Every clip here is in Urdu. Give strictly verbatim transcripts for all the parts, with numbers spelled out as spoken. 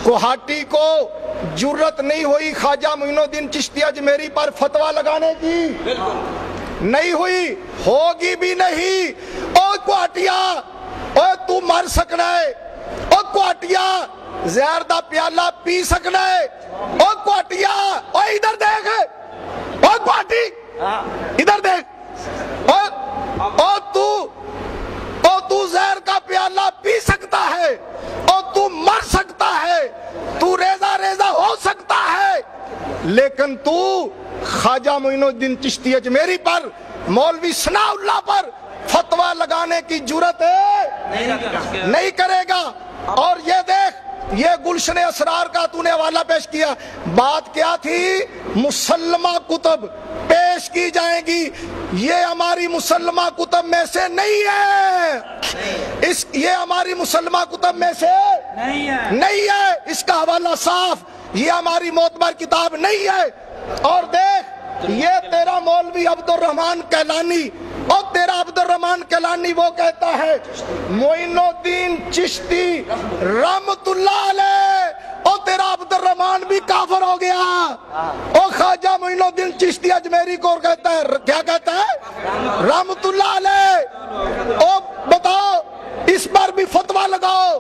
गुवाहाटी को जुर्रत नहीं हुई ख्वाजा मोइनुद्दीन चिश्ती अजमेरी पर फतवा लगाने की, नहीं हुई, होगी भी नहीं। ओ गुवाहाटिया, ओ तू मर सकना है, ओ गुवाहाटिया जहर दा प्याला पी सकना है, ओ गुवाहाटिया, ओ इधर देख, ओ गुवाहाटी इधर देख, ओ ओ तू ओ तू जहर का प्याला पी सकता है, ओ तू मर सकता है, तू रेजा रेजा हो सकता है, लेकिन तू ख्वाजा मोइनुद्दीन चिश्ती अजमेरी पर, मौलवी सनाउल्लाह पर फतवा लगाने की जुर्रत है नहीं करेगा। और ये देख, ये गुलशन असरार का तूने हवाला पेश किया, बात क्या थी? मुसल्लमा कुतुब पेश की जाएगी, ये हमारी मुसल्लमा कुतुब में से नहीं है, इस ये हमारी मुसल्लमा कुतुब में से नहीं है, नहीं है, इसका हवाला साफ, ये हमारी मोतबर किताब नहीं है। और देख, ये तेरा मौलवी अब्दुल रहमान कैलानी, और तेरा अब्दुल रहमान कैलानी वो कहता है मोइनुद्दीन चिश्ती रहमतुल्लाह अलैह, और तेरा अब्दुल रहमान भी काफिर हो गया। और ख्वाजा मोइनुद्दीन चिश्ती अजमेरी को कहता है, क्या कहता है? रहमतुल्लाह अलैह। ओ बताओ, इस पर भी फतवा लगाओ।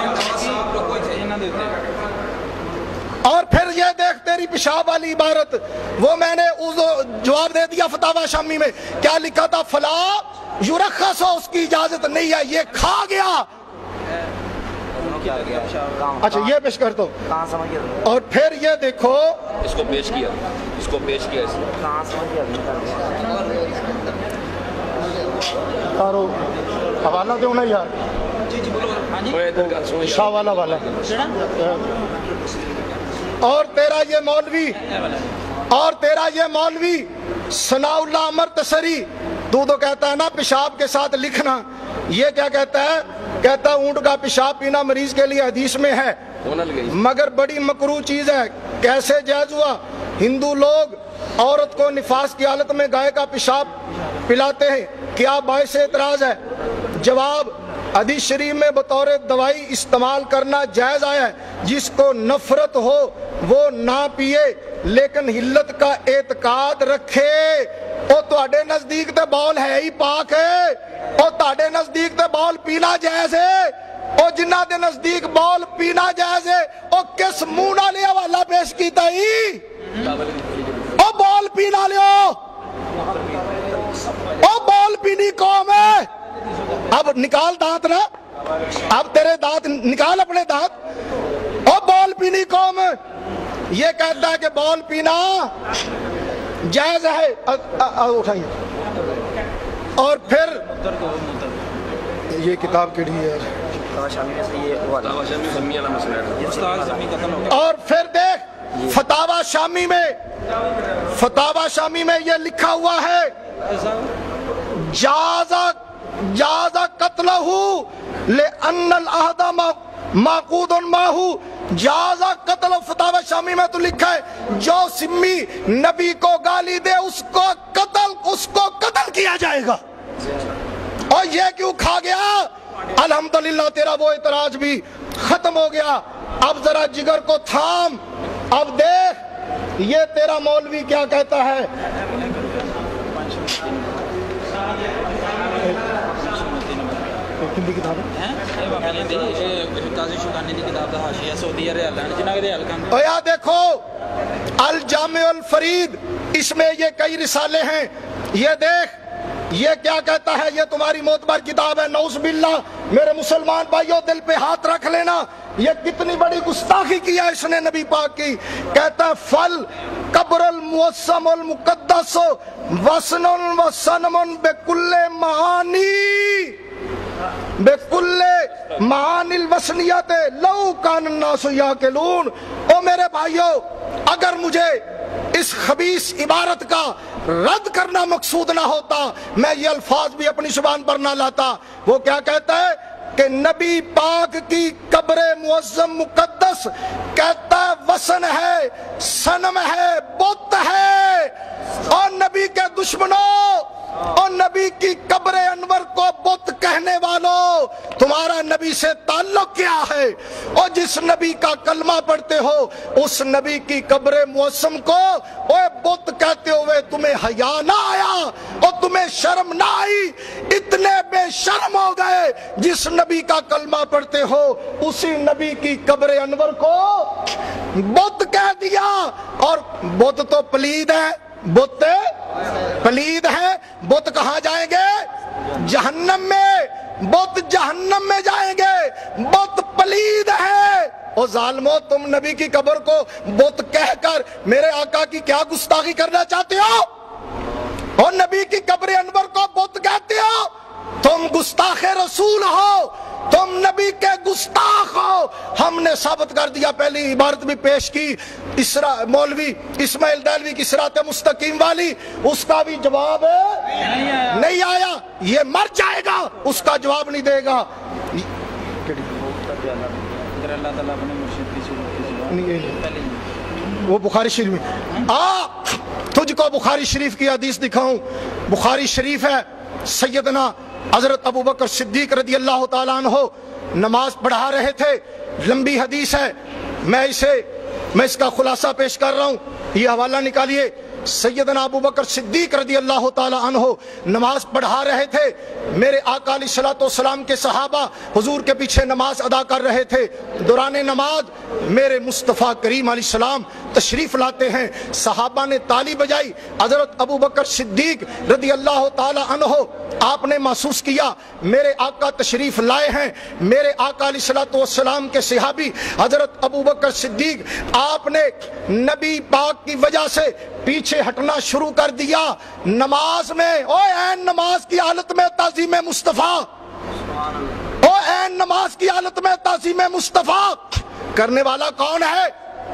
और फिर ये देख तेरी पेशाब वाली इबारत, वो मैंने उस जवाब दे दिया फतावा शामी में, क्या लिखा था? फला युरखस हो, उसकी इजाजत नहीं है, ये खा गया। अच्छा ये पेश कर दो। और फिर ये देखो, इसको पेश किया, इसको पेश किया तारो हवाला दो ना यार, शाह वाला वाला। और तेरा ये मौलवी, और तेरा ये मौलवी सनाउल्लाह अमर तसरी, तू तो कहता है ना पेशाब के साथ लिखना, ये क्या कहता है? कहता है ऊंट का पेशाब पीना मरीज के लिए हदीस में है, मगर बड़ी मकरूह चीज है। कैसे जायज हुआ? हिंदू लोग औरत को निफास की हालत में गाय का पेशाब पिलाते हैं, क्या बाइस एतराज है? जवाब, हदीस शरीफ में बतौर दवाई इस्तेमाल करना जायज आया है, जिसको नफरत हो वो ना पिए, लेकिन हिल्लत का एतकाद रखे। ओ तुहाडे नजदीक ते बॉल है ही पाक है, ओ तुहाडे नजदीक ते बॉल पीना जायज है, ओ जिन्ना दे नजदीक बॉल पीना जायज है, ओ किस मुंह नाल हवाला पेश कीता ही? ओ बॉल पीना लियो, ओ बॉल पीनी कौम है। अब निकाल दांत ना, अब तेरे दांत निकाल अपने दांत। ओ बॉल पीनी कौम, ये कहता है कि बॉल पीना जायज है, उठाइए। और फिर ये किताब केड़ी है? और फिर देख फतावा शामी में, फतावा शामी में ये लिखा हुआ है, जाजा जाजा कत्लहू ले अन्नल अहदा माकूदुन माहू, जाजा कत्ल। फतावा शामी में तो लिखा है जो सिम्मी नबी को गाली दे उसको कत्ल, उसको कत्ल किया जाएगा। और ये क्यों खा गया? अल्हम्दुलिल्लाह तेरा वो इतराज भी खत्म हो गया। अब जरा जिगर को थाम, अब देख ये तेरा मौलवी क्या कहता है। या देखो अल जामे अल फरीद, इसमें ये कई रिसाले हैं। ये देख ये क्या कहता है, ये तुम्हारी मोतबर किताब है। नौज बिल्लाह, मेरे मुसलमान भाइयों दिल पे हाथ रख लेना, ये कितनी बड़ी गुस्ताखी किया इसने नबी पाक की। कहता है फल कब्रल मुअस्समुल मुक़द्दस वसनुल वसनमुन बेकुल्ले महानी बेकुल्ले महानिल वसनियत लौ कान नासु याकिलून। ओ मेरे भाइयों, अगर मुझे इस खबीस इबारत का रद्द करना मकसूद ना होता, मैं ये अल्फाज भी अपनी जुबान पर ना लाता। वो क्या कहता है कि नबी पाक की कब्र मुअज्जम मुकद्दस, कहता है वसन है, सनम है, बुत है, اور نبی کے دشمنوں اور نبی کی قبر انور کو بت کہنے والوں، تمہارا نبی سے تعلق کیا ہے؟ اور جس نبی کا کلمہ پڑھتے ہو اس نبی کی قبر معظم کو اوے بت کہتے ہوئے تمہیں حیا نہ آیا اور تمہیں شرم نہ آئی؟ اتنے بے شرم ہو گئے، جس نبی کا کلمہ پڑھتے ہو اسی نبی کی قبر انور کو بت کہہ دیا۔ اور بت تو پلید ہے، بت پلید ہے، بت کہاں جائیں گے؟ جہنم میں، بت جہنم میں جائیں گے، بت پلید ہے۔ اور ظالمو، تم نبی کی قبر کو بت کہہ کر میرے آقا کی کیا گستاخی کرنا چاہتے ہو؟ اور نبی کی قبر انور کو بت کہتے ہو؟ تم گستاخ رسول ہو، تم نبی کے گستاخ ہو۔ ہم نے ثابت کر دیا، پہلی عبارت بھی پیش کی، اسرا مولوی اسماعیل دہلوی کی صراط مستقیم والی، اس کا بھی جواب ہے نہیں آیا، یہ مر جائے گا، اس کا جواب نہیں دے گا۔ وہ بخاری شریف میں آ تجھ کو بخاری شریف کی حدیث دکھاؤں۔ بخاری شریف ہے، سیدنا حضرت ابوبکر صدیق رضی اللہ تعالیٰ عنہ نماز پڑھا رہے تھے، لمبی حدیث ہے، میں اسے میں اس کا خلاصہ پیش کر رہا ہوں، یہ حوالہ نکالیے۔ سیدنا ابوبکر صدیق رضی اللہ تعالیٰ عنہ نماز پڑھا رہے تھے، میرے آقا علیہ الصلوۃ والسلام کے صحابہ حضور کے پیچھے نماز ادا کر رہے تھے۔ دوران نماز میرے مصطفیٰ کریم علیہ السلام تشریف لاتے ہیں، صحابہ نے تالی بجائی، حضرت ابوبکر صدیق رضی اللہ تعالیٰ عنہ آپ نے محسوس کیا میرے آقا تشریف لائے ہیں۔ میرے آقا علیہ الصلوۃ والسلام کے صحابی حضرت ابوبکر صدیق آپ نے نبی پاک کی وجہ سے پیچھے ہٹنا شروع کر دیا نماز میں۔ او این نماز کی حالت میں تعظیم مصطفیٰ، او این نماز کی حالت میں تعظیم مصطفیٰ کرنے والا کون ہے؟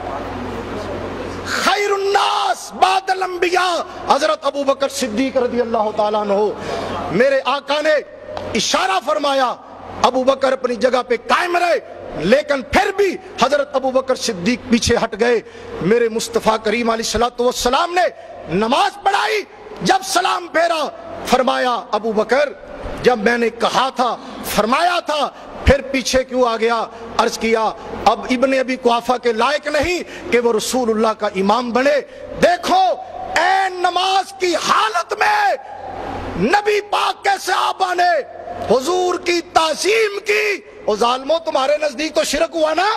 خیر الناس بعد الانبیاء حضرت ابوبکر صدیق رضی اللہ تعالیٰ عنہ۔ میرے آقا نے اشارہ فرمایا ابوبکر اپنی جگہ پہ قائم رہے، لیکن پھر بھی حضرت ابوبکر صدیق پیچھے ہٹ گئے۔ میرے مصطفیٰ کریم علیہ الصلوۃ والسلام نے نماز پڑھائی، جب سلام پھیرا فرمایا ابوبکر جب میں نے کہا تھا فرمایا تھا پھر پیچھے کیوں آ گیا؟ عرض کیا اب ابن ابی قحافہ کے لائق نہیں کہ وہ رسول اللہ کا امام بنے۔ دیکھو این نماز کی حالت میں نبی پاک کے صحابہ نے حضور کی تعظیم کی۔ اور ظالموں، تمہارے نزدیک تو شرک ہوا نا؟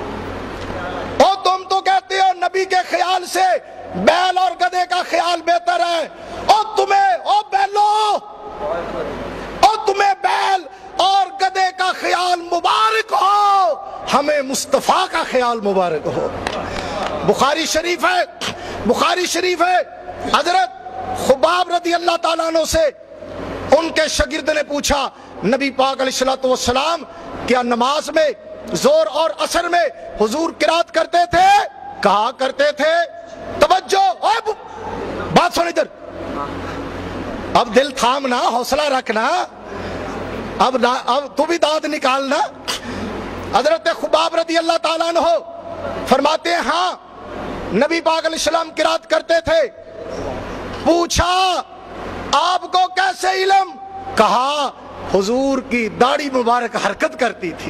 اور تم تو کہتے ہو نبی کے خیال سے بیل اور گدھے کا خیال بہتر ہے، اور تمہیں او بیلو اور تمہیں بیل اور گدھے کا خیال مبارک ہو، ہمیں مصطفیٰ کا خیال مبارک ہو۔ بخاری شریف ہے، بخاری شریف ہے، حضرت خباب رضی اللہ تعالیٰ عنہ سے ان کے شاگرد نے پوچھا نبی پاک علیہ الصلوۃ والسلام کیا نماز میں زور اور عصر میں حضور قرات کرتے تھے؟ کہا کرتے تھے۔ توجہ، بات سن ادھر، اب دل تھامنا، حوصلہ رکھنا، اب اب تو بھی دانت نکالنا۔ حضرت خباب رضی اللہ تعالیٰ عنہ فرماتے ہیں ہاں نبی پاک علیہ السلام قرات کرتے تھے۔ پوچھا آپ کو کیسے علم؟ کہا حضور کی داڑھی مبارک حرکت کرتی تھی،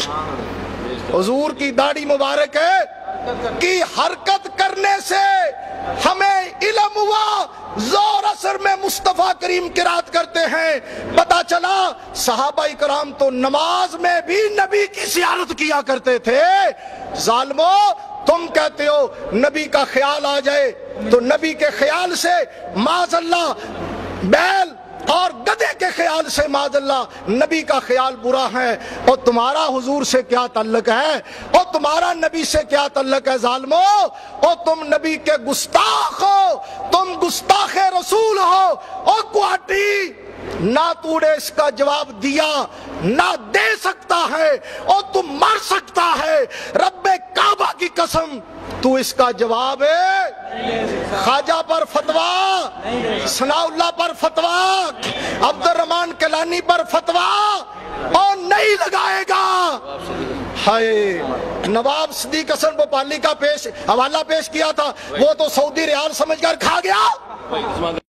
حضور کی داڑھی مبارک کی حرکت کرنے سے ہمیں علم ہوا زور اثر میں مصطفیٰ کریم قرات کرتے ہیں۔ پتا چلا صحابہ کرام تو نماز میں بھی نبی کی زیارت کیا کرتے تھے۔ ظالمو، تم کہتے ہو نبی کا خیال آ جائے تو نبی کے خیال سے معاذ اللہ بیل اور گدھے کے خیال سے معاذ اللہ نبی کا خیال برا ہے۔ اور تمہارا حضور سے کیا تعلق ہے؟ اور تمہارا نبی سے کیا تعلق ہے؟ ظالمو، اور تم نبی کے گستاخ ہو، تم گستاخ رسول ہو۔ اور کوٹی نہ تو نے اس کا جواب دیا نہ دے سکتا ہے، اور تم مر سکتا ہے، رب کعبہ کی قسم تو اس کا جواب ہے خواجہ پر فتویٰ، ثناء اللہ پر فتویٰ، عبد الرحمن کیلانی پر فتویٰ اور نہیں لگائے گا۔ ہائے، نواب صدیق حسن بھوپالی کا پیش حوالہ پیش کیا تھا، وہ تو سعودی ریال سمجھ کر کھا گیا۔ भाई उस्मान